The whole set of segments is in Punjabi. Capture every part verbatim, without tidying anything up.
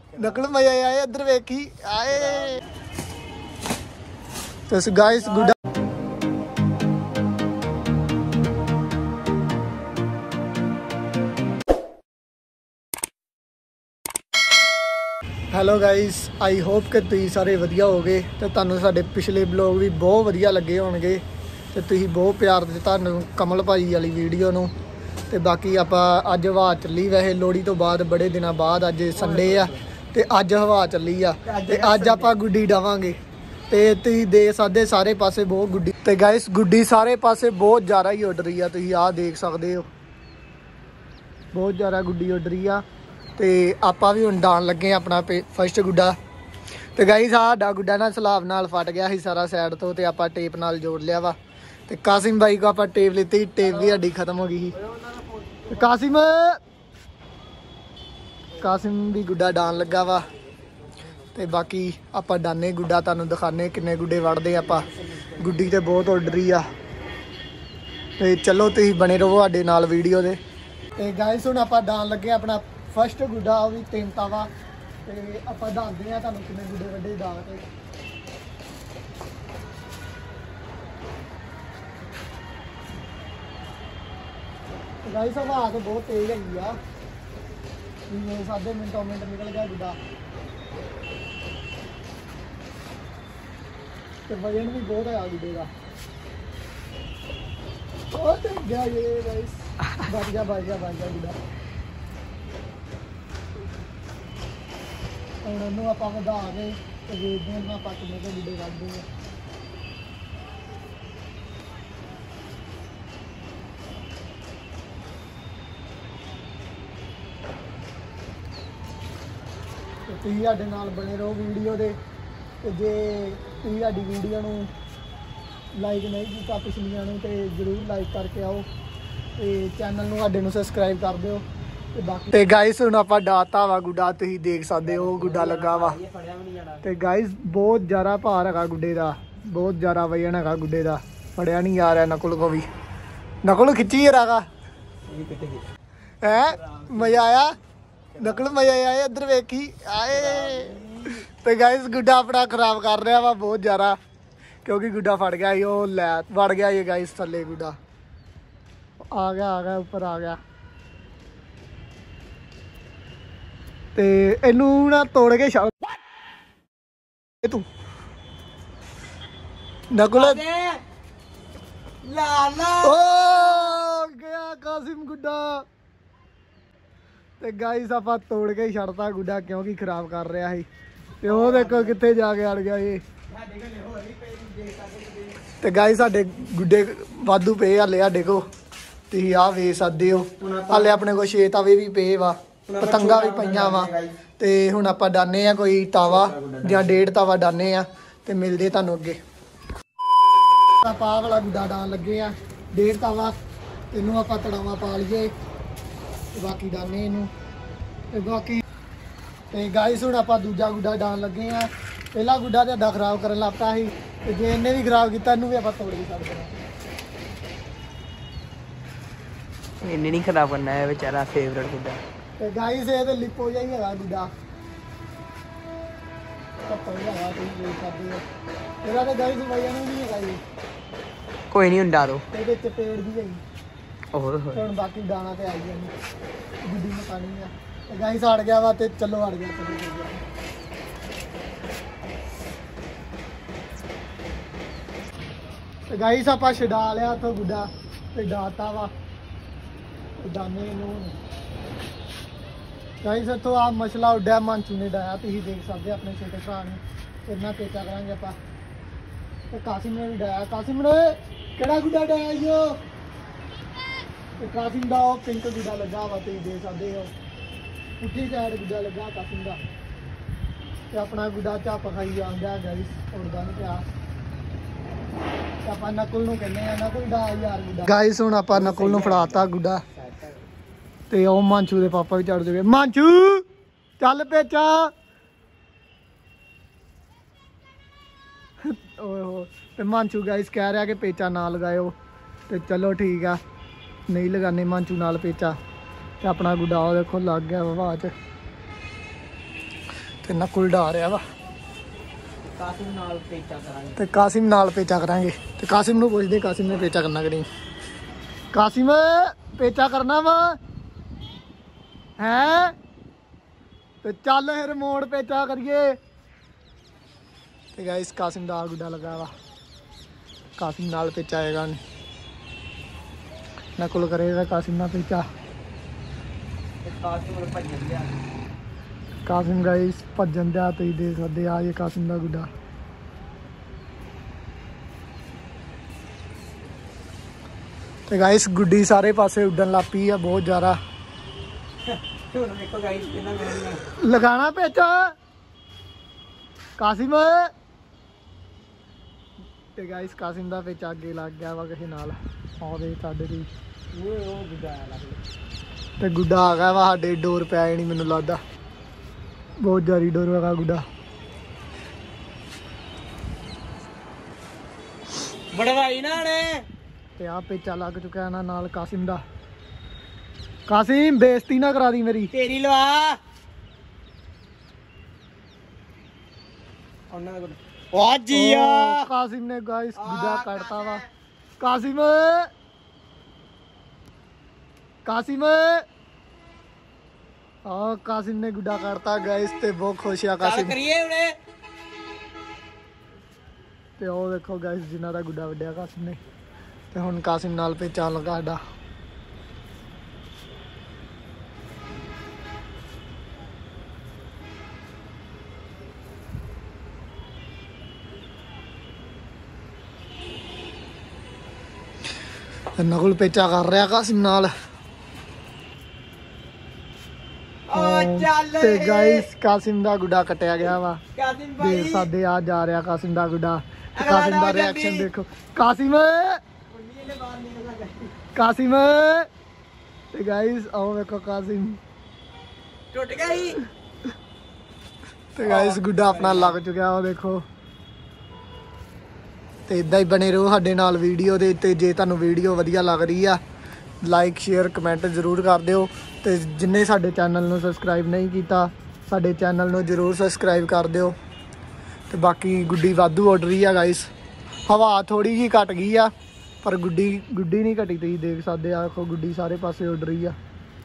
नकल मजा आए इधर वेखी आए तो गाइस गुड्डा ਹੈਲੋ ਗਾਇਸ ਆਈ ਹੋਪ ਕਿ ਤੁਸੀਂ ਸਾਰੇ ਵਧੀਆ ਹੋਗੇ ਤੇ ਤੁਹਾਨੂੰ ਸਾਡੇ ਪਿਛਲੇ ਬਲੌਗ ਵੀ ਬਹੁਤ ਵਧੀਆ ਲੱਗੇ ਹੋਣਗੇ ਤੇ ਤੁਸੀਂ ਬਹੁਤ ਪਿਆਰ ਦਿੱਤਾ ਤੁਹਾਨੂੰ ਕਮਲ ਭਾਈ ਵਾਲੀ ਵੀਡੀਓ ਨੂੰ ਤੇ ਬਾਕੀ ਆਪਾਂ ਅੱਜ ਹਵਾ ਚੱਲੀ ਵੈਸੇ ਲੋਹੜੀ ਤੋਂ ਬਾਅਦ ਬੜੇ ਦਿਨਾਂ ਬਾਅਦ ਅੱਜ ਸੰਡੇ ਆ ਤੇ ਅੱਜ ਹਵਾ ਚੱਲੀ ਆ ਤੇ ਅੱਜ ਆਪਾਂ ਗੁੱਡੀ ਡਾਵਾਂਗੇ ਤੇ ਤੁਸੀਂ ਦੇ ਸਕਦੇ ਸਾਰੇ ਪਾਸੇ ਬਹੁਤ ਗੁੱਡੀ ਤੇ ਗਾਇਸ ਗੁੱਡੀ ਸਾਰੇ ਪਾਸੇ ਬਹੁਤ ਜ਼ਿਆਦਾ ਹੀ ਉੱਡ ਰਹੀ ਆ ਤੁਸੀਂ ਆਹ ਦੇਖ ਸਕਦੇ ਹੋ ਬਹੁਤ ਜ਼ਿਆਦਾ ਗੁੱਡੀ ਉੱਡ ਰਹੀ ਆ ਤੇ ਆਪਾਂ ਵੀ ਹੁਣ ਡਾਣ ਲੱਗੇ ਆਪਣਾ ਫਸਟ ਗੁੱਡਾ ਤੇ ਗਾਇਸ ਸਾਡਾ ਗੁੱਡਾ ਨਾ ਸਲਾਬ ਨਾਲ ਫਟ ਗਿਆ ਸੀ ਸਾਰਾ ਸਾਈਡ ਤੋਂ ਤੇ ਆਪਾਂ ਟੇਪ ਨਾਲ ਜੋੜ ਲਿਆ ਵਾ ਤੇ ਕਾਸਿਮ ਬਾਈ ਕੋ ਆਪਾਂ ਟੇਪ ਲਿੱਤੀ ਟੇਪ ਵੀ ਸਾਡੀ ਖਤਮ ਹੋ ਗਈ ਸੀ ਕਾਸਿਮ ਕਾਸਿਮ ਵੀ ਗੁੱਡਾ ਡਾਣ ਲੱਗਾ ਵਾ ਤੇ ਬਾਕੀ ਆਪਾਂ ਡਾਨੇ ਗੁੱਡਾ ਤੁਹਾਨੂੰ ਦਿਖਾਣੇ ਕਿੰਨੇ ਗੁੱਡੇ ਵੜਦੇ ਆਪਾਂ ਗੁੱਡੀ ਤੇ ਬਹੁਤ ਉੱਡ ਰਹੀ ਆ ਤੇ ਚਲੋ ਤੁਸੀਂ ਬਣੇ ਰਹੋ ਸਾਡੇ ਨਾਲ ਵੀਡੀਓ ਦੇ ਤੇ ਗਾਇਸ ਹੁਣ ਆਪਾਂ ਡਾਣ ਲੱਗੇ ਆਪਣਾ फस्ट गुड्डा भी तीन तावा तो आप दसते हैं तुम कितने गुड्डे व्डे दा के गाइस हवा तो बहुत तेज है साढ़े मिनटों मिनट निकल गया गुड्डा तो वजन भी बहुत है गुड्डे का बहुत गया ये गाइस बच गया बच गया बच गया गुड्डा ਹੁਣ ਉਹਨੂੰ ਆਪਾਂ ਵਧਾ ਕੇ ਤੇ ਵੇਚਦੇ ਹਾਂ ਆਪਾਂ ਕਿੰਨੇ ਕੁ ਗੁੱਡੇ ਕੱਢਦੇ ਹਾਂ ਤੇ ਤੁਸੀਂ ਸਾਡੇ ਨਾਲ ਬਣੇ ਰਹੋ ਵੀਡੀਓ ਦੇ ਤੇ ਜੇ ਤੁਸੀਂ ਸਾਡੀ ਵੀਡੀਓ ਨੂੰ ਲਾਈਕ ਨਹੀਂ ਕੀਤਾ ਪਿਛਲੀਆਂ ਨੂੰ ਤੇ ਜ਼ਰੂਰ ਲਾਈਕ ਕਰਕੇ ਆਓ ਤੇ ਚੈਨਲ ਨੂੰ ਸਾਡੇ ਨੂੰ ਸਬਸਕ੍ਰਾਈਬ ਕਰ ਦਿਓ ਤੇ ਗਾਇਸ ਹੁਣ ਆਪਾਂ ਡਾਤਾ ਵਾ ਗੁੱਡਾ ਤੁਸੀਂ ਦੇਖ ਸਕਦੇ ਹੋ ਗੁੱਡਾ ਲੱਗਾ ਵਾ ਤੇ ਗਾਇਸ ਬਹੁਤ ਜ਼ਿਆਦਾ ਭਾਰ ਹੈਗਾ ਗੁੱਡੇ ਦਾ ਬਹੁਤ ਜ਼ਿਆਦਾ ਵਜਨ ਹੈਗਾ ਗੁੱਡੇ ਦਾ ਫੜਿਆ ਨਹੀਂ ਆ ਰਿਹਾ ਨਕਲ ਕੋ ਵੀ ਨਕਲ ਖਿੱਚੀ ਹੈਗਾ ਹੈ ਮਜ਼ਾ ਆਇਆ ਨਕਲ ਮਜ਼ਾ ਆਇਆ ਇੱਧਰ ਵੇਖੀ ਆਏ ਤੇ ਗਾਇਸ ਗੁੱਡਾ ਆਪਣਾ ਖਰਾਬ ਕਰ ਰਿਹਾ ਵਾ ਬਹੁਤ ਜ਼ਿਆਦਾ ਕਿਉਂਕਿ ਗੁੱਡਾ ਫੜ ਗਿਆ ਸੀ ਉਹ ਲੈ ਵੜ ਗਿਆ ਇਹ ਗਾਇਸ ਥੱਲੇ ਗੁੱਡਾ ਆ ਗਿਆ ਆ ਗਿਆ ਉੱਪਰ ਆ ਗਿਆ ਤੇ ਇਹਨੂੰ ਨਾ ਤੋੜ ਕੇ ਛੱਡ ਤੂੰ ਨਕਲ ਲਾ ਲਾ ਓ ਗਿਆ ਕਾਸਿਮ ਗੁੱਡਾ ਤੇ ਗਾਇਸ ਆਪਾਂ ਤੋੜ ਕੇ ਛੱਡਤਾ ਗੁੱਡਾ ਕਿਉਂਕਿ ਖਰਾਬ ਕਰ ਰਿਹਾ ਸੀ ਤੇ ਉਹ ਦੇਖੋ ਕਿੱਥੇ ਜਾ ਕੇ ਅੜ ਗਿਆ ਇਹ ਤੇ ਗਾਇਸ ਸਾਡੇ ਗੁੱਡੇ ਵਾਧੂ ਪਏ ਹਾਲੇ ਸਾਡੇ ਕੋ ਤੁਸੀਂ ਆਹ ਵੇਖ ਸਕਦੇ ਹੋ ਹਾਲੇ ਆਪਣੇ ਕੋਲ ਛੇ ਤਾਵੇ ਵੀ ਪਏ ਵਾ ਪਤੰਗਾ ਵੀ ਪਈਆਂ ਵਾ ਤੇ ਹੁਣ ਆਪਾਂ ਡਾਨੇ ਆ ਕੋਈ ਤਾਵਾ ਜਾਂ ਡੇਢ ਤਾਵਾ ਡਾਨੇ ਆ ਤੇ ਮਿਲਦੇ ਤੁਹਾਨੂੰ ਅੱਗੇ ਆਪਾਂ ਵਾਲਾ ਗੁੱਡਾ ਡਾਣ ਲੱਗੇ ਆ ਡੇਢ ਤਾਵਾ ਇਹਨੂੰ ਆਪਾਂ ਤੜਾਵਾ ਪਾ ਲਈਏ ਤੇ ਬਾਕੀ ਡਾਨੇ ਇਹਨੂੰ ਤੇ ਬਾਕੀ ਤੇ ਗਾਇਸ ਹੁਣ ਆਪਾਂ ਦੂਜਾ ਗੁੱਡਾ ਡਾਣ ਲੱਗੇ ਆ ਪਹਿਲਾ ਗੁੱਡਾ ਤੁਹਾਡਾ ਖਰਾਬ ਕਰਨ ਲੱਗ ਪਿਆ ਸੀ ਤੇ ਜੇ ਇਹਨੇ ਵੀ ਖਰਾਬ ਕੀਤਾ ਇਹਨੂੰ ਵੀ ਆਪਾਂ ਤੋੜ ਕੇ ਛੱਡ ਦੇਣਾ ਇਹਨੇ ਨਹੀਂ ਖਰਾਬ ਕਰਨਾ ਹੈ ਵਿਚਾਰਾ ਫੇਵਰਟ ਗੁੱਡਾ ਤੇ ਗਾਇਸ ਇਹ ਤੇ ਲਿਪੋ ਜਿਹਾ ਹੀ ਹੈਗਾ ਗੁੱਡਾ ਕੱਪੜ ਲਗਾ ਕੇ ਇਹ ਕਰਦੇ ਆ ਇਹਦਾ ਤੇ ਗਾਇਸ ਵਜਨ ਨਹੀਂ ਹੈਗਾ ਜੀ ਕੋਈ ਨਹੀਂ ਹੁੰਦਾ ਦੋ ਇਹਦੇ ਚ ਪੇੜ ਵੀ ਹੈਗੀ ਹੋਰ ਹੁਣ ਬਾਕੀ ਦਾਣਾ ਤੇ ਆਈ ਜਾਂਦੀ ਗੁੱਡੀ ਮਕਾਨੀ ਆ ਤੇ ਗਾਇਸ ਅੜ ਗਿਆ ਵਾ ਤੇ ਚੱਲੋ ਅੜ ਗਿਆ ਤੇ ਗਾਇਸ ਆਪਾਂ ਛਡਾ ਲਿਆ ਉੱਥੋਂ ਗੁੱਡਾ ਤੇ ਡਾਤਾ ਵਾ ਦਾਨੇ ਨੂੰ ਗਾਇਸ ਇੱਥੋਂ ਆ ਮਸਲਾ ਉੱਡਿਆ ਮਾਂਚੂ ਨੇ ਡਾਇਆ ਤੁਸੀਂ ਦੇਖ ਸਕਦੇ ਆਪਣੇ ਛੋਟੇ ਭਰਾ ਨੂੰ ਇੰਨਾ ਪੇਚਾ ਕਰਾਂਗੇ ਆਪਾਂ ਤੇ ਕਾਸਿਮ ਨੇ ਵੀ ਡਾਇਆ ਕਾਸਿਮ ਨੇ ਕਿਹੜਾ ਗੁੱਡਾ ਡਾਇਆ ਈਓ ਤੇ ਕਾਸਿਮ ਦਾ ਉਹ ਪਿੰਕ ਗੁੱਡਾ ਲੱਗਾ ਵਾ ਤੁਸੀਂ ਦੇਖ ਸਕਦੇ ਹੋ ਪੁੱਠੀ ਸਾਈਡ ਗੁੱਡਾ ਲੱਗਾ ਕਾਸਿਮ ਦਾ ਤੇ ਆਪਣਾ ਗੁੱਡਾ ਝੱਪ ਖਾਈ ਜਾਂਦਾ ਗਾਇਸ ਉੱਡਦਾ ਨਹੀਂ ਪਿਆ ਆਪਾਂ ਨਕਲ ਨੂੰ ਕਹਿੰਦੇ ਆ ਨਕਲ ਦਾ ਯਾਰ ਗੁੱਡਾ ਗਾਇਸ ਹੁਣ ਆਪਾਂ ਨਕਲ ਨੂੰ ਫੜਾਤਾ ਗੁੱਡਾ ਤੇ ਉਹ ਮਾਂਚੂ ਦੇ ਪਾਪਾ ਵੀ ਚੜ ਜੂਗੇ ਮਾਂਚੂ ਚੱਲ ਪੇਚਾ ਓਏ ਹੋ ਤੇ ਮਾਂਚੂ ਗਾਇਸ ਕਹਿ ਰਿਹਾ ਕਿ ਪੇਚਾ ਨਾ ਲਗਾਇਓ ਤੇ ਚਲੋ ਠੀਕ ਆ ਨਹੀਂ ਲਗਾਨੇ ਮਾਂਚੂ ਨਾਲ ਪੇਚਾ ਤੇ ਆਪਣਾ ਗੁੱਡਾ ਉਹ ਦੇਖੋ ਲੱਗ ਗਿਆ ਹਵਾ 'ਚ ਤੇ ਨਕੁਲ ਡਾ ਰਿਹਾ ਵਾ ਕਾਸਿਮ ਨਾਲ ਪੇਚਾ ਕਰਾਂਗੇ ਤੇ ਕਾਸਿਮ ਨਾਲ ਪੇਚਾ ਕਰਾਂਗੇ ਤੇ ਕਾਸਿਮ ਨੂੰ ਪੁੱਛਦੇ ਕਾਸਿਮ ਨੇ ਪੇਚਾ ਕਰਨਾ ਕਿ ਨਹੀਂ ਕਾਸਿਮ ਪੇਚਾ ਕਰਨਾ ਵਾ ਹੈ ਤੇ ਚੱਲ ਫਿਰ ਮੋੜ ਪੇਚਾ ਕਰੀਏ ਤੇ ਗਾਇਸ ਕਾਸਿਮ ਦਾ ਗੁੱਡਾ ਲੱਗਾ ਵਾ ਕਾਸਿਮ ਨਾਲ ਪੇਚਾ ਆਏਗਾ ਨਕੁਲ ਕਰੇਗਾ ਕਾਸਿਮ ਨਾਲ ਪੇਚਾ ਤੇ ਕਾਸਿਮ ਨੂੰ ਭੱਜਣ ਦਿਆ ਕਾਸਿਮ ਗਾਇਸ ਭੱਜਣ ਦਿਆ ਤੁਸੀਂ ਦੇਖ ਸਕਦੇ ਆ ਇਹ ਕਾਸਿਮ ਦਾ ਗੁੱਡਾ ਤੇ ਗਾਇਸ ਗੁੱਡੀ ਸਾਰੇ ਪਾਸੇ ਉੱਡਣ ਲੱਗ ਪਈ ਆ ਬਹੁਤ ਜ਼ਿਆਦਾ ਹੁਣ ਵੇਖੋ ਗਾਇਸ ਕਿੰਨਾ ਮੈਂ ਲਗਾਣਾ ਪੇਚਾ ਕਾਸਿਮ ਤੇ ਗਾਇਸ ਕਾਸਿਮ ਦਾ ਪੇਚਾ ਅੱਗੇ ਲੱਗ ਗਿਆ ਵਾ ਕਿਸੇ ਨਾਲ ਆਉਂਦੇ ਸਾਡੇ ਦੀ ਉਹ ਉਹ ਗੁੱਡਾ ਆ ਲੱਗ ਤੇ ਗੁੱਡਾ ਆ ਗਿਆ ਵਾ ਸਾਡੇ ਡੋਰ ਪਿਆ ਨਹੀਂ ਮੈਨੂੰ ਲੱਗਦਾ ਬਹੁਤ ਜ਼ਿਆਦਾ ਡੋਰ ਹੈਗਾ ਗੁੱਡਾ ਬੜਵਾਈ ਨਾ ਨੇ ਤੇ ਆ ਪੇਚਾ ਲੱਗ ਚੁੱਕਾ ਇਹਨਾਂ ਨਾਲ ਕਾਸਿਮ ਦਾ ਕਾਸਿਮ ਬੇਇੱਜ਼ਤੀ ਨਾ ਕਰਾ ਦੀ ਮੇਰੀ ਤੇਰੀ ਲਵਾ ਉਹਨਾਂ ਦਾ ਓ ਜੀਆ ਓ, ਕਾਸਿਮ ਨੇ ਗਾਇਸ ਗੁੱਡਾ ਕੱਢਤਾ ਵਾ ਕਾਸਿਮ ਕਾਸਿਮ ਆ ਕਾਸਿਮ ਨੇ ਗੁੱਡਾ ਕੱਢਤਾ ਗਾਇਸ ਤੇ ਬਹੁਤ ਖੁਸ਼ ਆ ਚੱਲ ਕਾਸਿਮ ਕਰੀਏ ਹੁਣੇ ਤੇ ਉਹ ਦੇਖੋ ਗਾਇਸ ਜਿਨ੍ਹਾਂ ਦਾ ਗੁੱਡਾ ਵੱਡਿਆ ਕਾਸਿਮ ਨੇ ਤੇ ਹੁਣ ਕਾਸਿਮ ਨਾਲ ਪੇਚਾ ਲੱਗਾ ਸਾਡਾ ਨਕੁਲ ਪੇਚਾ ਕਰ ਰਿਹਾ ਕਾਸਿਮ ਨਾਲ ਓ ਚੱਲ ਤੇ ਗਾਇਸ ਕਾਸਿਮ ਦਾ ਗੁੱਡਾ ਕੱਟਿਆ ਗਿਆ ਵਾ ਕਾਸਿਮ ਦੇਖ ਭਾਈ ਸਕਦੇ ਆ ਜਾ ਰਿਹਾ ਕਾਸਿਮ ਦਾ ਗੁੱਡਾ ਤੇ ਅਗਲਾ ਕਾਸਿਮ ਦਾ ਨਾ ਰਿਐਕਸ਼ਨ ਜਲਦੀ। ਦੇਖੋ ਕਾਸਿਮ ਕੁੰਡੀ ਨੇ ਬਾਹਰ ਨਿਕਲਦਾ ਕਾਸਿਮ ਤੇ ਗਾਇਸ ਆਓ ਵੇਖੋ ਕਾਸਿਮ ਟੁੱਟ ਗਿਆ ਹੀ ਤੇ ਗਾਇਸ ਗੁੱਡਾ ਆਪਣਾ ਲੱਗ ਚੁੱਕਿਆ ਉਹ ਦੇਖੋ ਤੇ ਇਦਾਂ ਹੀ ਬਣੇ ਰਹੋ ਸਾਡੇ ਨਾਲ ਵੀਡੀਓ ਦੇ ਤੇ ਜੇ ਤੁਹਾਨੂੰ ਵੀਡੀਓ ਵਧੀਆ ਲੱਗ ਰਹੀ ਆ ਲਾਈਕ ਸ਼ੇਅਰ ਕਮੈਂਟ ਜ਼ਰੂਰ ਕਰ ਦਿਓ ਤੇ ਜਿੰਨੇ ਸਾਡੇ ਚੈਨਲ ਨੂੰ ਸਬਸਕ੍ਰਾਈਬ ਨਹੀਂ ਕੀਤਾ ਸਾਡੇ ਚੈਨਲ ਨੂੰ ਜ਼ਰੂਰ ਸਬਸਕ੍ਰਾਈਬ ਕਰ ਦਿਓ ਤੇ ਬਾਕੀ ਗੁੱਡੀ ਵਾਧੂ ਉੱਡ ਰਹੀ ਆ ਗਾਇਸ ਹਵਾ ਥੋੜੀ ਜਿਹੀ ਘਟ ਗਈ ਆ ਪਰ ਗੁੱਡੀ ਗੁੱਡੀ ਨਹੀਂ ਘਟੀ ਤੁਸੀਂ ਦੇਖ ਸਕਦੇ ਆ ਦੇਖੋ ਗੁੱਡੀ ਸਾਰੇ ਪਾਸੇ ਉੱਡ ਰਹੀ ਆ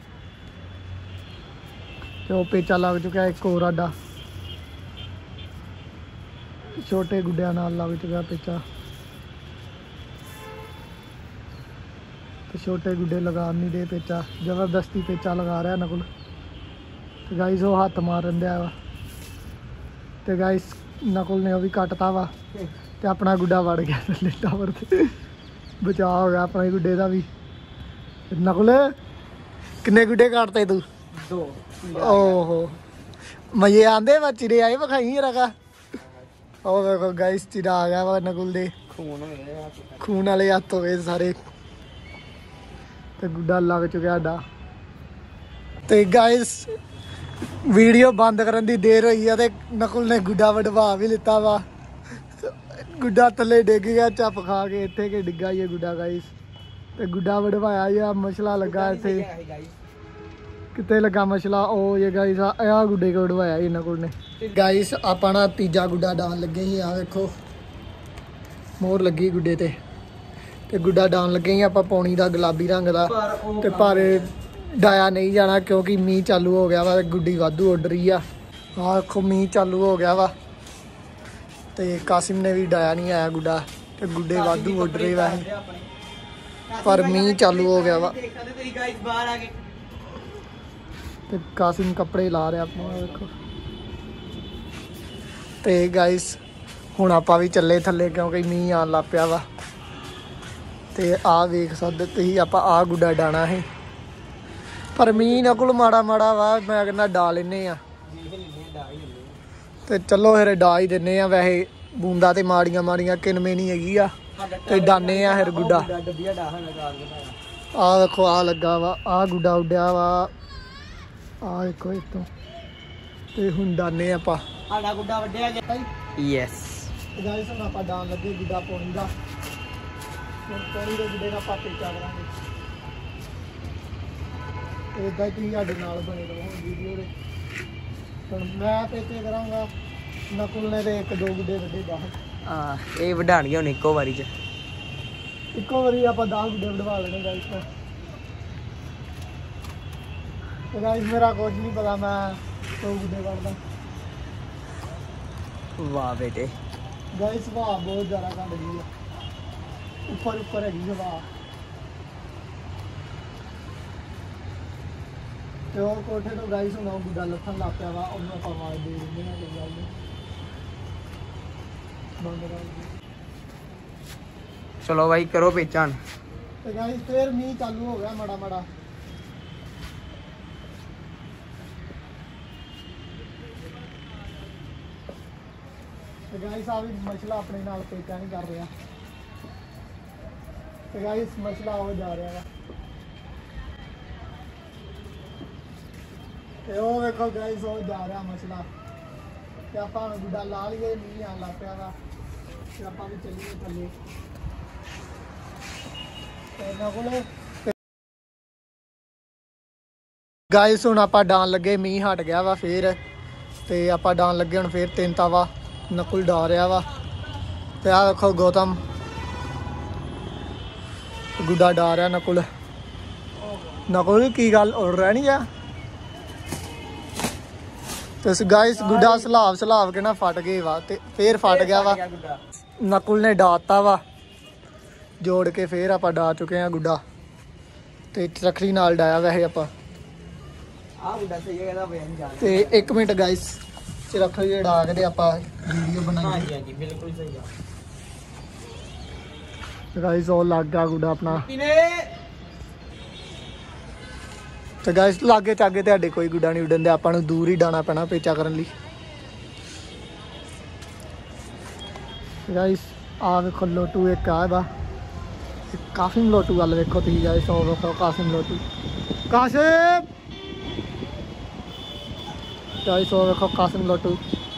ਤੇ ਉਹ ਪੇਚਾ ਲੱਗ ਚੁੱਕਿਆ ਇੱਕ ਹੋਰ ਆਡਾ ਛੋਟੇ ਗੁੱਡਿਆਂ ਨਾਲ ਲੱਗ ਚੁੱਕਿਆ ਪੇਚਾ ਤੇ ਛੋਟੇ ਗੁੱਡੇ ਲਗਾ ਨਹੀਂ ਦੇ ਪੇਚਾ ਜ਼ਬਰਦਸਤੀ ਪੇਚਾ ਲਗਾ ਰਿਹਾ ਨਕੁਲ ਤੇ ਗਾਇਸ ਉਹ ਹੱਥ ਮਾਰਨ ਦਿਆ ਵਾ ਤੇ ਗਾਇਸ ਨਕੁਲ ਨੇ ਉਹ ਵੀ ਕੱਟਤਾ ਵਾ ਤੇ ਆਪਣਾ ਗੁੱਡਾ ਵੜ ਗਿਆ ਥੱਲੇ ਟਾਵਰ ਤੇ ਬਚਾਅ ਹੋ ਗਿਆ ਆਪਣੇ ਗੁੱਡੇ ਦਾ ਵੀ ਨਕੁਲ ਕਿੰਨੇ ਗੁੱਡੇ ਕੱਟਤੇ ਤੂੰ ਦੋ ਓਹੋ ਮਜ਼ੇ ਆਂਦੇ ਵਾ ਚਿੜੇ ਆਏ ਵਿਖਾਈ ਰਗਾ ਉਹ ਵੇਖੋ ਗਾਇਸ ਚਿੜਾ ਆ ਗਿਆ ਵਾ ਨਕੁਲ ਦੇ ਖੂਨ ਹੋਇਆ ਖੂਨ ਵਾਲੇ ਹੱਥ ਹੋਏ ਸਾਰੇ ਤੇ ਗੁੱਡਾ ਲੱਗ ਚੁੱਕਿਆ ਸਾਡਾ ਤੇ ਗਾਇਸ ਵੀਡੀਓ ਬੰਦ ਕਰਨ ਦੀ ਦੇਰ ਹੋਈ ਆ ਤੇ ਨਕੁਲ ਨੇ ਗੁੱਡਾ ਵਡਵਾ ਵੀ ਲਿੱਤਾ ਵਾ ਗੁੱਡਾ ਥੱਲੇ ਡਿੱਗ ਗਿਆ ਚੱਪ ਖਾ ਕੇ ਇੱਥੇ ਕਿ ਡਿੱਗਾ ਹੀ ਗੁੱਡਾ ਗਾਇਸ ਤੇ ਗੁੱਡਾ ਵਡਵਾਇਆ ਜਾਂ ਮਸਲਾ ਲੱਗਾ ਇੱਥੇ ਕਿਤੇ ਲੱਗਾ ਮਸਲਾ ਉਹ ਜੇ ਗਾਇਸ ਆ ਗੁੱਡੇ ਕੋ ਵਡਵਾਇਆ ਇਹਨਾਂ ਕੋਲ ਨੇ ਗਾਇਸ ਆਪਾਂ ਨਾ ਤੀਜਾ ਗੁੱਡਾ ਡਾਉਣ ਲੱਗੇ ਸੀ ਆ ਵੇਖੋ ਮੋਹਰ ਲੱਗੀ ਗੁੱਡੇ ਤੇ ਤੇ ਗੁੱਡਾ ਡਾਉਣ ਲੱਗੇ ਸੀ ਆਪਾਂ ਪੌਣੀ ਦਾ ਗੁਲਾਬੀ ਰੰਗ ਦਾ ਤੇ ਪਰ ਡਾਇਆ ਨਹੀਂ ਜਾਣਾ ਕਿਉਂਕਿ ਮੀਂਹ ਚਾਲੂ ਹੋ ਗਿਆ ਵਾ ਗੁੱਡੀ ਵਾਧੂ ਉੱਡ ਰਹੀ ਆ ਆਹ ਵੇਖੋ ਮੀਂਹ ਚਾਲੂ ਹੋ ਗਿਆ ਵਾ ਤੇ ਕਾਸਿਮ ਨੇ ਵੀ ਡਾਇਆ ਨਹੀਂ ਆਇਆ ਗੁੱਡਾ ਤੇ ਗੁੱਡੇ ਵਾਧੂ ਉੱਡ ਰਹੇ ਵਾ ਪਰ ਮੀਂਹ ਚਾਲੂ ਹੋ ਗਿਆ ਵਾ ਤੇ ਕਾਸਿਮ ਕੱਪੜੇ ਲਾ ਰਿਹਾ ਆਪਣਾ ਵੇਖੋ ਤੇ ਗਾਇਸ ਹੁਣ ਆਪਾਂ ਵੀ ਚੱਲੇ ਥੱਲੇ ਕਿਉਂਕਿ ਮੀਂਹ ਆਉਣ ਲੱਗ ਪਿਆ ਵਾ ਤੇ ਆਹ ਵੇਖ ਸਕਦੇ ਤੁਸੀਂ ਆਪਾਂ ਆਹ ਗੁੱਡਾ ਡਾਣਾ ਹੈ ਪਰ ਮੀਂਹ ਨਾ ਕੋਲ ਮਾੜਾ ਮਾੜਾ ਵਾ ਮੈਂ ਕਹਿੰਦਾ ਡਾ ਲੈਨੇ ਆ ਤੇ ਚਲੋ ਫਿਰ ਡਾ ਹੀ ਦਿੰਨੇ ਆ ਵੈਸੇ ਬੂੰਦਾ ਤੇ ਮਾੜੀਆਂ ਮਾੜੀਆਂ ਕਿਨਵੇਂ ਨਹੀਂ ਹੈਗੀ ਆ ਤੇ ਡਾਨੇ ਆ ਫਿਰ ਗੁੱਡਾ ਆਹ ਵੇਖੋ ਆਹ ਲੱਗਾ ਵਾ ਆਹ ਗੁੱਡਾ ਉੱਡਿਆ ਵਾ ਆਹ ਦੇਖੋ ਇੱਥੋਂ ਤੇ ਹੁਣ ਡਾਨੇ ਆਪਾਂ ਸਾਡਾ ਗੁੱਡਾ ਵੱਡਿਆ ਯੈਸ ਗਾਇਸ ਹੁਣ ਆਪਾਂ ਡਾਣ ਲੱਗੇ ਗੁੱਡਾ ਪੌਣੀ ਦਾ ਹੁਣ ਪੌਣੀ ਦੇ ਗੁੱਡੇ ਨਾਲ ਆਪਾਂ ਪੇਚਾ ਕਰਾਂਗੇ ਤੇ ਇਦਾਂ ਹੀ ਤੁਸੀਂ ਸਾਡੇ ਨਾਲ ਬਣੇ ਰਹੋ ਵੀਡੀਓ ਦੇ ਹੁਣ ਮੈਂ ਪੇਚੇ ਕਰਾਂਗਾ, ਨਕੁਲ ਨੇ ਤੇ ਇੱਕ ਦੋ ਗੁੱਡੇ ਵੱਡੇ ਬਾਹਰ। ਹਾਂ ਇਹ ਵਢਾਣਗੇ ਹੁਣ ਇੱਕੋ ਵਾਰੀ ਚ। ਇੱਕੋ ਵਾਰੀ ਆਪਾਂ ਦਸ ਗੁੱਡੇ ਵਢਵਾ ਲੈਣੇ ਗਾਇਸ। ਤੇ ਗਾਇਸ ਮੇਰਾ ਕੁਝ ਨਹੀਂ ਪਤਾ, ਮੈਂ ਦੋ ਗੁੱਡੇ ਵਢਦਾ। ਵਾਹ ਬੇਟੇ ਗਾਇਸ ਹਵਾ ਬਹੁਤ ਜ਼ਿਆਦਾ ਘੱਟ ਗਈ ਆ, ਉੱਪਰ ਉੱਪਰ ਹੈਗੀ ਹਵਾ। ਤੇ ਉਹ ਕੋਠੇ ਤੋਂ ਗਾਇਸ ਹੁਣ ਉਹ ਗੁੱਡਾ ਲੱਥਣ ਲੱਗ ਪਿਆ ਵਾ, ਉਹਨੂੰ ਆਪਾਂ ਆਵਾਜ਼ ਦੇ ਦਿੰਦੇ ਹਾਂ, ਕੋਈ ਗੱਲ ਨਹੀਂ। ਬੰਦ ਕਰ ਦਿਓ। ਚਲੋ ਬਾਈ ਕਰੋ ਪੇਚਾਂ। ਤੇ ਗਾਇਸ ਫੇਰ ਮੀਂਹ ਚਾਲੂ ਹੋ ਗਿਆ ਮਾੜਾ ਮਾੜਾ। ਤੇ ਗਾਇਸ ਆ ਵੀ ਮਸਲਾ ਆਪਣੇ ਨਾਲ ਪੇਚਾ ਨਹੀਂ ਕਰ ਰਿਹਾ। ਤੇ ਗਾਇਸ ਮਸਲਾ ਹੋ ਜਾ ਰਿਹਾ ਵਾ। ਤੇ ਉਹ ਵੇਖੋ ਗਾਇਸ ਉਹ ਜਾ ਰਿਹਾ ਮਸਲਾ। ਤੇ ਆਪਾਂ ਹੁਣ ਗੁੱਡਾ ਲਾ ਲਈਏ, ਮੀਂਹ ਆਉਣ ਲੱਗ ਪਿਆ ਵਾ। ਤੇ ਆਪਾਂ ਵੀ ਚੱਲੀਏ ਥੱਲੇ। ਤੇ ਇਹਨਾਂ ਕੋਲ ਗਾਇਸ ਹੁਣ ਆਪਾਂ ਡਾਣ ਲੱਗੇ, ਮੀਂਹ ਹਟ ਗਿਆ ਵਾ ਫੇਰ। ਤੇ ਆਪਾਂ ਡਾਣ ਲੱਗੇ ਹੁਣ ਫੇਰ ਤਿੰਨ ਤਾਵਾ। ਨਕੁਲ ਡਾ ਰਿਹਾ ਵਾ। ਤੇ ਆਹ ਵੇਖੋ ਗੌਤਮ ਗੁੱਡਾ ਡਾ ਰਿਹਾ। ਨਕੁਲ ਨਕੁਲ ਕੀ ਗੱਲ ਉੜ ਰਿਹਾ ਨਹੀਂ ਆ? ਤੇ ਗਾਇਸ ਗੁੱਡਾ ਸਲਾਬ ਸਲਾਬ ਕੇ ਨਾ ਫਟ ਗਏ ਵਾ, ਤੇ ਫੇਰ ਫਟ ਗਿਆ ਵਾ। ਨਕੁਲ ਨੇ ਡਾਤਾ ਵਾ ਜੋੜ ਕੇ, ਫੇਰ ਆਪਾਂ ਡਾ ਚੁੱਕੇ ਆ ਗੁੱਡਾ। ਤੇ ਚਰਖੜੀ ਨਾਲ ਡਾਇਆ ਵੈਸੇ ਆਪਾਂ। ਆਹ ਗੁੱਡਾ ਸਹੀ ਹੈ ਇਹਦਾ ਵਜਨ ਜ਼ਿਆਦਾ। ਤੇ ਇੱਕ ਮਿੰਟ ਗਾਇਸ ਚਰਖੜੀ ਡਾ ਕੇ ਤੇ ਆਪਾਂ ਵੀਡੀਓ ਬਣਾਈਏ। ਹਾਂਜੀ ਹਾਂਜੀ ਬਿਲਕੁਲ ਸਹੀ ਆ ਗਾਇਸ ਉਹ ਲੱਗ ਗਿਆ ਗੁੱਡਾ ਆਪਣਾ। ਤੇ ਗਾਇਸ ਲਾਗੇ ਚਾਗੇ ਤੁਹਾਡੇ ਕੋਈ ਗੁੱਡਾ ਨਹੀਂ ਉੱਡਣ ਦੇ, ਆਪਾਂ ਨੂੰ ਦੂਰ ਹੀ ਡਾਣਾ ਪੈਣਾ ਪੇਚਾ ਕਰਨ ਲਈ। ਗਾਇਸ ਆ ਵੇਖੋ ਲੋਟੂ ਇੱਕ ਆ ਇਹਦਾ, ਕਾਸਿਮ ਲੋਟੂ ਵੱਲ ਵੇਖੋ ਤੁਸੀਂ ਗਾਇਸ। ਉਹ ਵੇਖੋ ਕਾਸਿਮ ਲੋਟੂ, ਕਾਸਿਮ ਗਾਇਸ ਉਹ ਵੇਖੋ ਕਾਸਿਮ ਲੋਟੂ।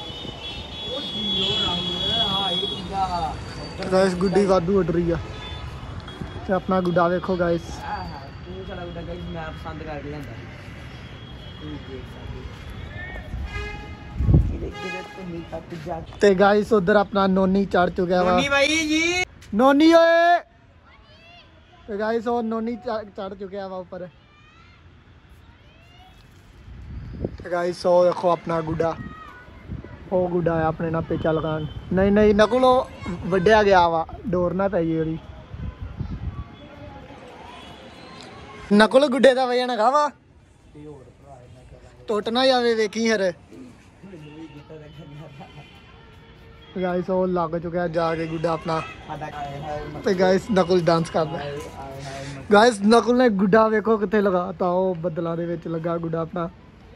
ਗਾਇਸ ਗੁੱਡੀ ਵਾਧੂ ਉੱਡ ਰਹੀ ਆ। ਤੇ ਆਪਣਾ ਗੁੱਡਾ ਵੇਖੋ ਗਾਇਸ। ਸਾਡਾ ਗੁੱਡਾ ਗਾਇਸ ਮੈਂ ਪਸੰਦ ਕਰਕੇ ਲੈਂਦਾ। ਤੇ ਗਾਇਸ ਉਧਰ ਆਪਣਾ ਨੋਨੀ ਚੜ ਚੁੱਕਿਆ ਵਾ। ਨੋਨੀ ਬਾਈ ਜੀ, ਨੋਨੀ ਓਏ। ਤੇ ਗਾਇਸ ਉਹ ਨੋਨੀ ਚੜ ਚੁੱਕਿਆ ਵਾ ਉੱਪਰ। ਤੇ ਗਾਇਸ ਉਹ ਦੇਖੋ ਆਪਣਾ ਗੁੱਡਾ, ਉਹ ਗੁੱਡਾ ਆ ਆਪਣੇ ਨਾਲ ਪੇਚਾ ਲਗਾਉਣ। ਨਹੀਂ ਨਹੀਂ ਨਕੁਲ ਉਹ ਵੱਢਿਆ ਗਿਆ ਵਾ, ਡੋਰ ਨਾ ਪੈ ਗਈ ਉਹਦੀ। ਨਕੁਲ ਗੁੱਡੇ ਦਾ ਵਜਨ ਹੈਗਾ ਵਾ, ਟੁੱਟ ਨਾ ਜਾਵੇ ਵੇਖੀ ਹਰ। ਗਾਇਸ ਉਹ ਲੱਗ ਚੁੱਕਿਆ ਜਾ ਕੇ ਗੁੱਡਾ ਆਪਣਾ। ਤੇ ਗਾਇਸ ਨਕੁਲ ਡਾਂਸ ਕਰਦਾ। ਗਾਇਸ ਨਕੁਲ ਨੇ ਗੁੱਡਾ ਵੇਖੋ ਕਿੱਥੇ ਲਗਾਤਾ, ਉਹ ਬੱਦਲਾਂ ਦੇ ਵਿੱਚ ਲੱਗਾ ਗੁੱਡਾ ਆਪਣਾ।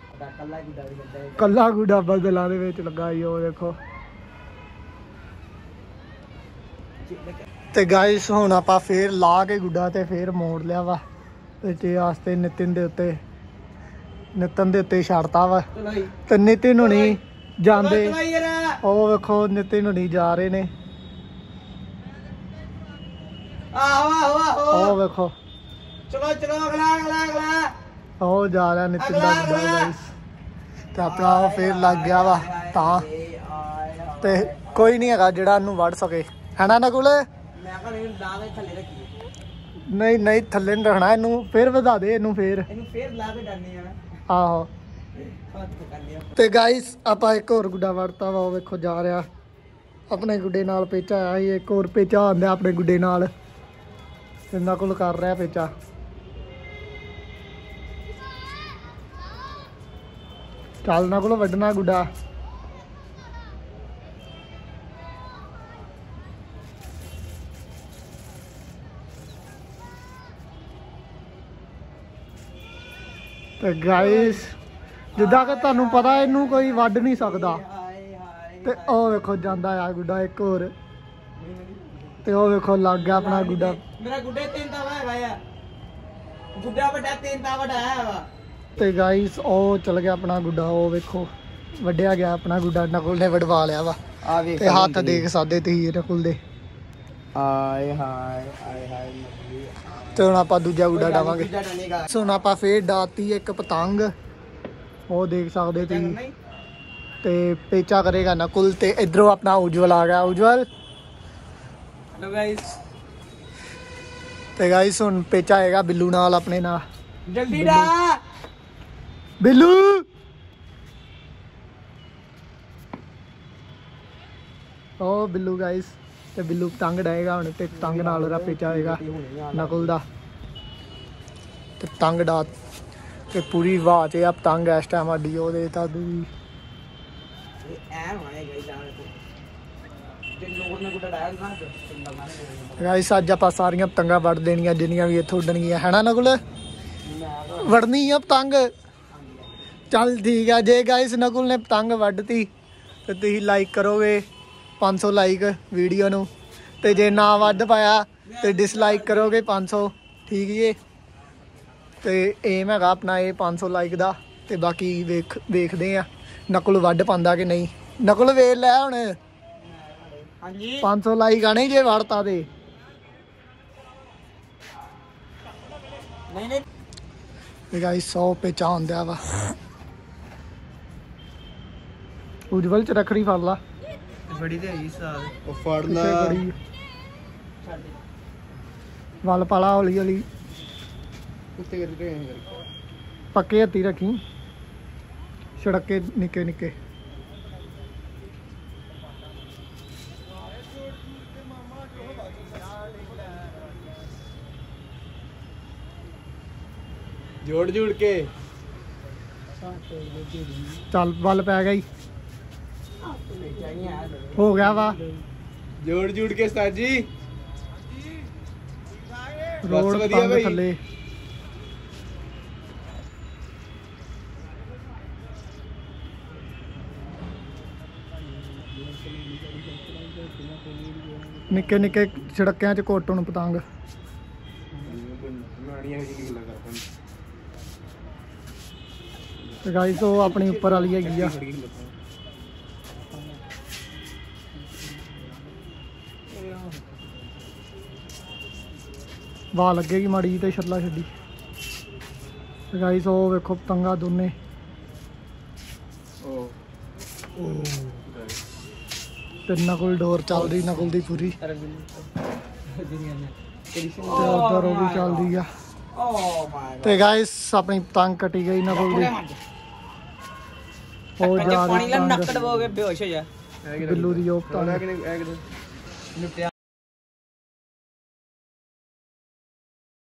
ਕੱਲਾ ਗੁੱਡਾ ਬੱਦਲਾਂ ਦੇ ਵਿੱਚ ਲੱਗਾ ਹੀ, ਉਹ ਦੇਖੋ। ਤੇ ਗਾਇਸ ਹੁਣ ਆਪਾਂ ਫੇਰ ਲਾ ਕੇ ਗੁੱਡਾ ਤੇ ਫੇਰ ਮੋੜ ਲਿਆ ਵਾ। ਤੇ ਵਾਸਤੇ ਨਿਤਿਨ ਦੇ ਉੱਤੇ, ਨਿਤਨ ਦੇ ਉੱਤੇ ਛੱਡਤਾ ਵਾ। ਤੇ ਨਿਤਿਨ ਹੁਣੀ ਜਾਂਦੇ, ਉਹ ਵੇਖੋ ਨਿਤਿਨ ਹੁਣੀ ਜਾ ਰਹੇ ਨੇ। ਉਹ ਵੇਖੋ ਚਲੋ ਚਲੋ ਅਗਲਾ ਅਗਲਾ ਅਗਲਾ ਉਹ ਜਾ ਰਿਹਾ ਨਿਤਿਨ ਦਾ ਗੁੱਡਾ ਗਾਇਸ। ਤੇ ਆਪਣਾ ਉਹ ਫੇਰ ਲੱਗ ਗਿਆ ਵਾ ਤਾਂ। ਤੇ ਕੋਈ ਨਹੀਂ ਹੈਗਾ ਜਿਹੜਾ ਇਹਨੂੰ ਵੜ ਸਕੇ, ਹੈਨਾ ਨਕੁਲ? ਮੈਂ ਕਹਿੰਦਾ ਲਾ ਕੇ ਥੱਲੇ ਰੱਖੀਏ। ਨਹੀਂ ਨਹੀਂ ਥੱਲੇ ਨਹੀਂ ਰੱਖਣਾ ਇਹਨੂੰ, ਫੇਰ ਵਧਾ ਦੇ ਇਹਨੂੰ ਫੇਰ। ਇਹਨੂੰ ਫੇਰ ਲਾ ਕੇ ਡਾਨੇ ਆ। ਆਹੋ। ਤੇ ਗਾਇਸ ਆਪਾਂ ਇੱਕ ਹੋਰ ਗੁੱਡਾ ਵੜਤਾ ਵਾ, ਉਹ ਵੇਖੋ ਜਾ ਰਿਹਾ ਆਪਣੇ ਗੁੱਡੇ ਨਾਲ। ਪੇਚਾ ਆਇਆ ਸੀ, ਇੱਕ ਹੋਰ ਪੇਚਾ ਆਉਂਦਾ ਆਪਣੇ ਗੁੱਡੇ ਨਾਲ। ਤੇ ਨਕੁਲ ਕਰ ਰਿਹਾ ਪੇਚਾ। ਚੱਲ ਨਕੁਲ ਵੱਢਣਾ ਗੁੱਡਾ। ਤੇ ਗਾਇਸ ਜਿੱਦਾਂ ਕਿ ਤੁਹਾਨੂੰ ਪਤਾ ਇਹਨੂੰ ਕੋਈ ਵੱਢ ਨਹੀਂ ਸਕਦਾ। ਤੇ ਉਹ ਵੇਖੋ ਜਾਂਦਾ ਆ ਗੁੱਡਾ ਇੱਕ ਹੋਰ। ਤੇ ਉਹ ਵੇਖੋ ਲੱਗ ਗਿਆ ਆਪਣਾ ਗੁੱਡਾ। ਮੇਰਾ ਗੁੱਡੇ ਤਿੰਨ ਤਾਵਾ ਹੈਗਾ ਆ, ਗੁੱਡਾ ਵੱਡਾ ਤਿੰਨ ਤਾਵਾ ਵੱਡਾ ਵਾ। ਤੇ ਗਾਇਸ ਉਹ ਚਲ ਗਿਆ ਆਪਣਾ ਗੁੱਡਾ, ਉਹ ਵੇਖੋ ਵੱਢਿਆ ਗਿਆ ਆਪਣਾ ਗੁੱਡਾ। ਨਕੁਲ ਨੇ ਵਢਵਾ ਲਿਆ ਵਾ। ਆ ਵੇਖ ਤੇ ਹੱਥ ਦੇਖ ਸਕਦੇ ਤੁਸੀਂ ਨਕੁਲ ਦੇ। ਆਏ ਹਾਏ ਆਏ ਹਾਏ ਨਕਲੀ। ਤੇ ਹੁਣ ਆਪਾਂ ਦੂਜਾ ਗੁੱਡਾ ਡਾਵਾਂਗੇ। ਹੁਣ ਆਪਾਂ ਫੇਰ ਡਾਤੀ ਇੱਕ ਪਤੰਗ, ਉਹ ਦੇਖ ਸਕਦੇ ਤੁਸੀਂ। ਤੇ ਪੇਚਾ ਕਰੇਗਾ ਨਕੁਲ ਤੇ ਇਧਰੋਂ ਆਪਣਾ ਉਜਵਲ ਆ ਗਿਆ। ਉਜਵਲ हेलो गाइस ਤੇ ਗਾਇਸ ਹੁਣ ਪੇਚਾ ਆਏਗਾ ਬਿੱਲੂ ਨਾਲ ਆਪਣੇ ਨਾਲ। जल्दी रा ਬਿੱਲੂ ਉਹ ਬਿੱਲੂ ਗਾਇਸ ਤੇ ਬਿੱਲੂ ਪਤੰਗ ਡਾਏਗਾ ਹੁਣ ਤੇ ਪਤੰਗ ਨਾਲ ਉਹਦਾ ਪੇਚਾ ਆਏਗਾ ਨਕੁਲ ਦਾ ਤੇ ਪਤੰਗ ਡਾ ਤੇ ਪੂਰੀ ਵਾਹ ਚ ਆ ਪਤੰਗ ਇਸ ਟਾਈਮ ਸਾਡੀ ਉਹਦੇ ਤਾਂ ਵੀ ए होने गाइस जाने को ਤੇ ਲੋਕ ਨੇ ਗੁੱਡਾ ਡਾਇਆ ਨਾ ਚੰਗਾ ਮਾਰੇ ਗਾਇਸ ਅੱਜ ਆਪਾਂ ਸਾਰੀਆਂ ਪਤੰਗਾਂ ਵੱਢ ਦੇਣੀਆਂ ਜਿੰਨੀਆਂ ਵੀ ਇੱਥੋਂ ਉੱਡਣਗੀਆਂ ਹੈ ਨਾ ਨਕੁਲ ਵੜਨੀ ਆ ਪਤੰਗ। ਚੱਲ ਠੀਕ ਆ ਜੇ ਗਾਇਸ ਨਕੁਲ ਨੇ ਪਤੰਗ ਵੱਢਤੀ ਤੇ ਤੁਸੀਂ ਲਾਈਕ ਕਰੋਗੇ ਪੰਜ ਸੌ ਲਾਈਕ ਵੀਡੀਓ ਨੂੰ ਤੇ ਜੇ ਨਾ ਵੱਢ ਪਾਇਆ ਤੇ ਡਿਸਲਾਈਕ ਕਰੋਗੇ ਪੰਜ ਸੌ ਠੀਕ ਜੀ। ਤੇ ਏਮ ਹੈਗਾ ਆਪਣਾ ਇਹ ਪੰਜ ਸੌ ਲਾਈਕ ਦਾ ਤੇ ਬਾਕੀ ਵੇਖ ਵੇਖਦੇ ਆ ਨਕੁਲ ਵੱਢ ਪਾਉਂਦਾ ਕਿ ਨਹੀਂ। ਨਕੁਲ ਵੇਖ ਲੈ ਹੁਣ हाँ जी ਪੰਜ ਸੌ ਲਾਈਕ ਆਣੇ ਜੇ ਵੜਤਾ ਦੇ। नहीं नहीं ਤੇ ਗਾਇਸ ਸੌ ਪੇਚਾ ਹੁੰਦਾ ਵਾ। ਉਜਵਲ ਚ ਰੱਖੜੀ ਫੜ ਲਾ बड़ी ते आई साल ਉਹ ਫੜ ਲਾ ਕਿੱਥੇ ਖੜੀ ਵੱਲ ਪਾਲਾ ਹੌਲੀ ਹੌਲੀ ਕੁੱਤੇ ਕਰ ਰਹੇ हैं ਪੱਕੇ ਹੱਥੀ ਰੱਖੀ ਛੜਕੇ ਨਿੱਕੇ ਨਿੱਕੇ। जोड़ जोड़ के ਚੱਲ ਵੱਲ ਪੈ ਗਈ ਹੋ ਗਿਆ ਵਾ जोड़ जोड़ के उस्ताद जी ਰੋਡ ਵਧੀਆ ਤੰਗ ਬਈ। ਥੱਲੇ ਨਿੱਕੇ ਨਿੱਕੇ ਛੜਕਿਆਂ ਚ ਕੋਟਣ ਪਤੰਗ। ਨਾੜੀਆਂ ਜੀ ਕੀ ਲੱਗਾ ਤੇ ਗਾਇਸ ਉਹ ਆਪਣੀ ਉੱਪਰ ਵਾਲੀ ਹੈਗੀ ਆ। ਵਾਹ ਲੱਗੇਗੀ ਮਾੜੀ ਜਿਹੀ ਤੇ ਛੱਲਾ ਛੱਡੀ। ਤੇ ਗਾਇਸ ਉਹ ਵੇਖੋ ਪਤੰਗਾ ਦੋਨੇ ओ ਤੇ ਨਕੁਲ ਡੋਰ ਚੱਲਦੀ ਨਕੁਲ ਦੀ ਪੂਰੀ ਤੇ ਉਧਰ ਉਹ ਵੀ ਚੱਲਦੀ ਆ। ओ माय ਤੇ ਗਾਇਸ ਆਪਣੀ ਪਤੰਗ ਕੱਟੀ ਗਈ ਨਕੁਲ ਦੀ। ਉਹ ਜਾ पानी ला ਰਹੀ नक्कड़ ਪਤੰਗ वो के बेहोश हो जा ਬਿੱਲੂ ਦੀ ਉਹ ताला ਪਤੰਗ कि नहीं एक दो लुटिया